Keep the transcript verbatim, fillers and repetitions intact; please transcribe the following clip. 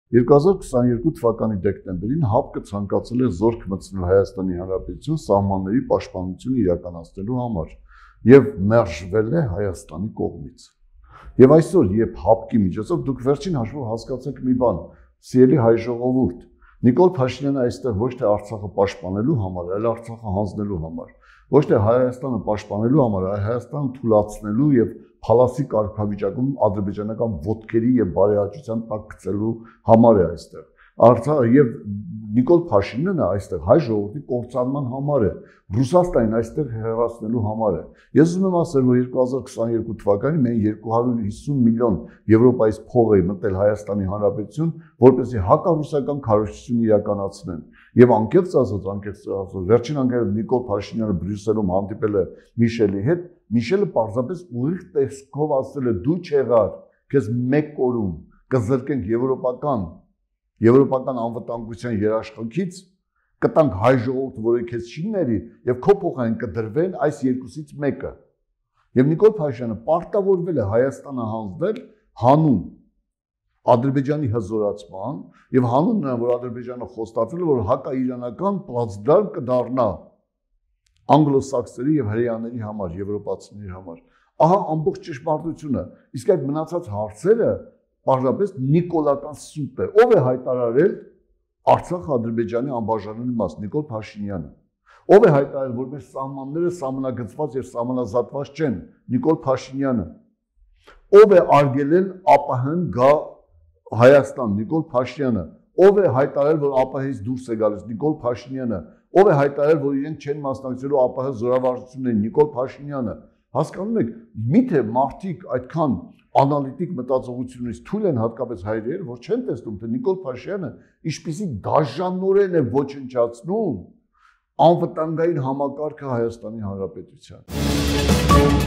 երկու հազար քսաներկու թվականի դեկտեմբերին ՀԱՊԿ-ը ցանկացել է զորք մտցնել Հայաստանի Հանրապետություն սահմանների պաշտպանությունը իրականացնելու համար եւ մերժվել է Հայաստանի կողմից։ Եվ այսօր, երբ ՀԱՊԿ-ի միջոցով դուք վերջին հաշվով հասկացեք մի բան, սիրելի հայ ժողովուրդ, Նիկոլ Փաշինյանը այստեղ ոչ թե Արցախը պաշտպանելու համար, այլ Արցախը հանձնելու համար, ոչ թե Հայաստանը պաշտպանելու համար, այլ Հայաստանը թուլացնելու եւ փալասի կարգավիճակում ադրբեջանական ոտքերի եւ բարեհաճության տակ գցելու համար է այստեղ։ Արցախը եւ Նիկոլ Փաշինյանը այստեղ հայ ժողովրդի կործանման համար է, Ռուսաստանին այստեղ հեռացնելու համար է։ Ես ուզում եմ ասել, որ երկու հազար քսաներկու թվականին մենք երկու հարյուր հիսուն միլիոն եվրոպայից փող է մտել Հայաստանի Հանրապետություն, որպեսզի հակառուսական քարոզչություն իրականացնեն։ Եվ անկեղծ ասած, անկեղծ ասած, վերջին անգամ Նիկոլ Փաշինյանը Բրյուսելում հանդիպել է Միշելի հետ, Միշելը պարզապես ուղիղ տեսքով ասել է՝ դու չեղար, քեզ մեկ օրում կզրկենք եվրոպական Եվրոպական անվտանգության երաշխիքից, կտանք հայ ժողովուրդը, որը քեզ չի ների, եւ քո փոխային կդրվեն այս երկուսից մեկը։ Եվ Նիկոլ Փաշինյանը պարտավորվել է Հայաստանը հանձնել հանուն Ադրբեջանի հզորացման եւ հանուն նրան, որ Ադրբեջանը խոստացել է, որ հակաիրանական պլացդարմ կդառնա անգլոսաքսերի եւ հրեաների համար, եվրոպացիների համար։ Ահա ամբողջ ճշմարտությունը։ Իսկ այդ մնացած հարցերը պարզապես նիկոլական սուտ է։ Ով է հայտարարել Արցախը Ադրբեջանի անբաժանելի մաս, Նիկոլ Փաշինյանը։ Ով է հայտարարել, որ մեր սահմանները սահմանագծված եւ սահմանազատված չեն, Նիկոլ Փաշինյանը։ Ով է արգելել ԱՊՀ-ն գա Հայաստան, Նիկոլ Փաշինյանը։ Ով է հայտարարել, որ ԱՊՀ-ից դուրս է գալիս, Նիկոլ Փաշինյանը։ Ով է հայտարարել, որ իրենք չեն մասնակցելու ԱՊՀ զորավարժություններին, Նիկոլ Փաշինյանը։ Հասկանում եք, միթե մարդիկ այդքան անալիտիկ մտածողությունից թույլ են, հատկապես հայերերը, որ չեն տեսնում, թե Նիկոլ Փաշինյանը ինչպիսի դաժանորեն է ոչնչացնում անվտանգային համակարգը Հայաստանի Հանրապետության։